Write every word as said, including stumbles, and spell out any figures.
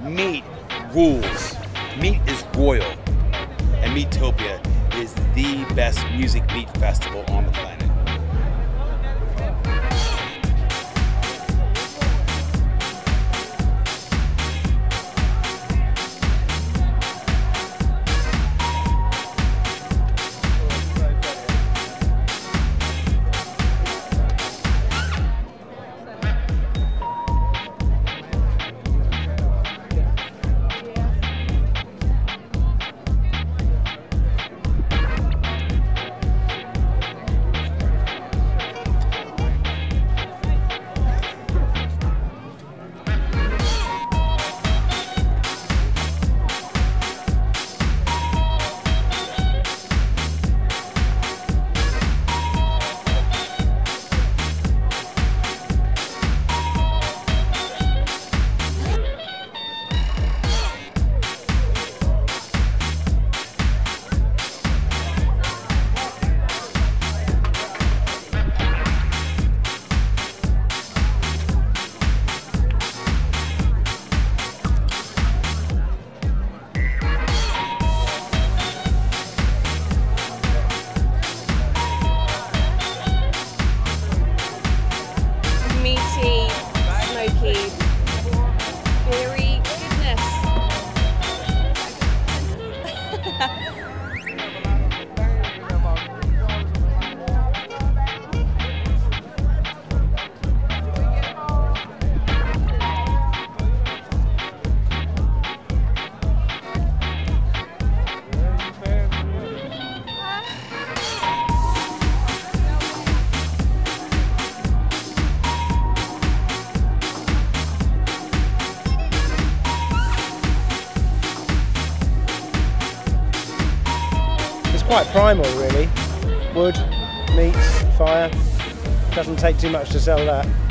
meat rules. Meat is royal. And Meatopia is the best music meat festival on the planet. Quite primal really. Wood, meat, fire. Doesn't take too much to sell that.